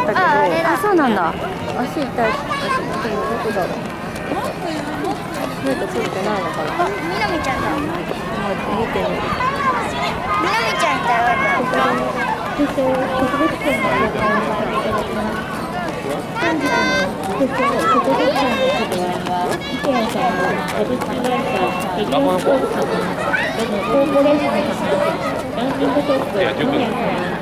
けど、あ、そうなんだ。足痛いって言ってたけど、どこだろう。なんかついてないのかな。 あ、みなみちゃんだ。 見てみる。 みなみちゃんいたよ。 ここで特別展の公開をさせていただきます。本日の特別展の発売は、イケアさんの株式会社エリアスポーツ様、コーポレーション様、ランニングショップイケア様